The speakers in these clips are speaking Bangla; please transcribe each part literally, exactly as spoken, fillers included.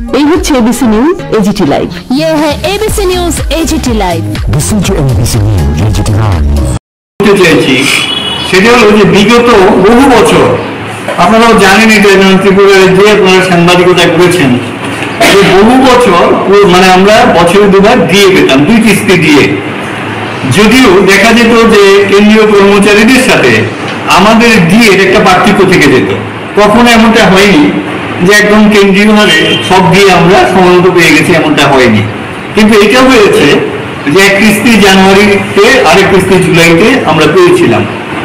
এই হচ্ছে এবিসি নিউজ এজিটি লাইভ। ये है ABC news AGT live. Listen to ABC News AGT Live। বলতে চাইছি সেটা হলো যে বিগত বহু বছর আপনারাও জানেন এটা ত্রিপুরার যে আপনারা সাংবাদিকতা করেছেন, বহু বছর মানে আমরা বছরে দুবার দিয়ে পেতাম, দুই কিস্তি দিয়ে। যদিও দেখা যেত যে কেন্দ্রীয় কর্মচারীদের সাথে আমাদের দিয়ে একটা পার্থক্য থেকে যেত, কখনো এমনটা হয়নি যে একদম কেন্দ্রীয় হারে সব দিয়ে আমরা সমানত পেয়ে গেছি, এমনটা হয়নি। কিন্তু এটা হয়েছে যে এক কিস্তি জানুয়ারিতে আরেক কিস্তি জুলাইতে আমরা পেয়েছিলাম।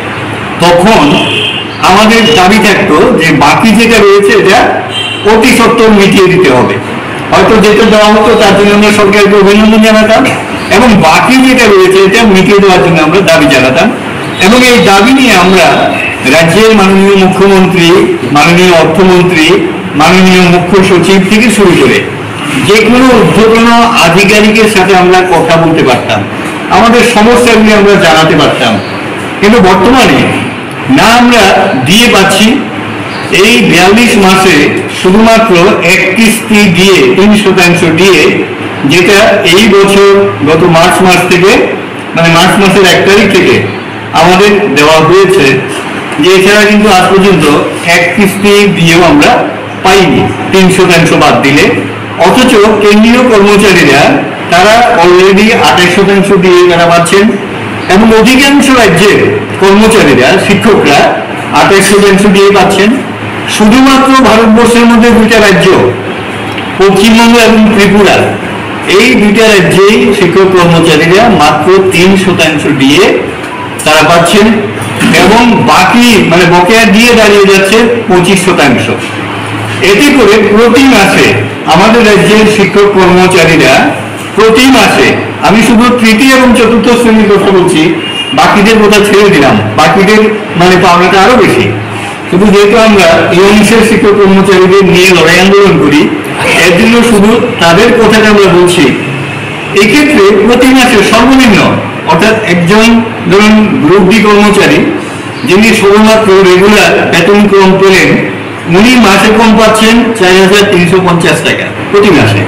তখন আমাদের দাবি থাকতো যে বাকি যেটা রয়েছে এটা অতি সত্বর মিটিয়ে দিতে হবে। হয়তো যেটা দেওয়া হতো তার জন্য আমরা সরকারকে অভিনন্দন জানাতাম, এবং বাকি যেটা রয়েছে এটা মিটিয়ে দেওয়ার জন্য আমরা দাবি জানাতাম। এবং এই দাবি নিয়ে আমরা রাজ্যের মাননীয় মুখ্যমন্ত্রী, মাননীয় অর্থমন্ত্রী, মাননীয় মুখ্য সচিব থেকে শুরু করে যে কোনো ঊর্ধ্বতন আধিকারিকের সাথে আমরা কথা বলতে পারতাম, আমাদের সমস্যাগুলি আমরা জানাতে পারতাম। কিন্তু বর্তমানে না আমরা দিয়ে পাচ্ছি, এই বিয়াল্লিশ মাসে শুধুমাত্র এক কিস্তি দিয়ে তিন শতাংশ দিয়ে, যেটা এই বছর গত মার্চ মাস থেকে মানে মার্চ মাসের এক তারিখ থেকে আমাদের দেওয়া হয়েছে, যে এছাড়া কিন্তু আজ পর্যন্ত এক কিস্তি দিয়েও আমরা পাইনি, তিন শতাংশ বাদ দিলে। অথচ কেন্দ্রীয় কর্মচারীরা তারা অলরেডি আঠাশ শতাংশ দিয়ে তারা পাচ্ছেন, এবং অধিকাংশ রাজ্যের কর্মচারীরা শিক্ষকরা আঠাশ শতাংশ দিয়ে পাচ্ছেন। শুধুমাত্র ভারতবর্ষের মধ্যে দুইটা রাজ্য, পশ্চিমবঙ্গ এবং ত্রিপুরা, এই দুইটা রাজ্যেই শিক্ষক কর্মচারীরা মাত্র তিন শতাংশ দিয়ে তারা পাচ্ছেন, এবং বাকি মানে বকেয়া দিয়ে দাঁড়িয়ে যাচ্ছে পঁচিশ শতাংশ। এতে করে প্রতি মাসে আমাদের রাজ্যের শিক্ষক কর্মচারীরা প্রতি মাসে, আমি শুধু তৃতীয় এবং চতুর্থ শ্রেণীর কথা বলছি, বাকিদের কথা ছেড়ে দিলাম, বাকিদের মানে পাওনাটা আরো বেশি। শুধু যেহেতু আমরা এই অংশের শিক্ষক কর্মচারীদের নিয়ে লড়াই আন্দোলন করি, এর জন্য শুধু তাদের কথাটা আমরা বলছি। এক্ষেত্রে প্রতি মাসে সর্বনিম্ন, অর্থাৎ একজন ধরুন গ্রুপ ডি কর্মচারী যিনি শুধুমাত্র রেগুলার বেতন ক্রম পেলেন, উনি মাসে কম পাচ্ছেন চার হাজার তিনশো পঞ্চাশ টাকা প্রতি মাসে।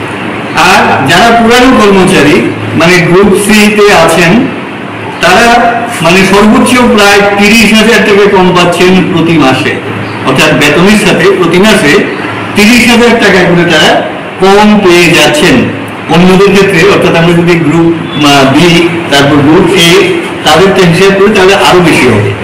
আর যারা পুরানো কর্মচারী মানে গ্রুপ সি তে আছেন, তারা মানে সর্বোচ্চ প্রায় তিরিশ হাজার টাকা কম পাচ্ছেন প্রতি মাসে, অর্থাৎ বেতনের সাথে প্রতি মাসে তিরিশ হাজার টাকা করে তারা কম পেয়ে যাচ্ছেন অন্যদের ক্ষেত্রে। অর্থাৎ আমরা যদি গ্রুপ বি তারপর গ্রুপ এ তাদের হিসাব করি তাহলে আরো বেশি হবে।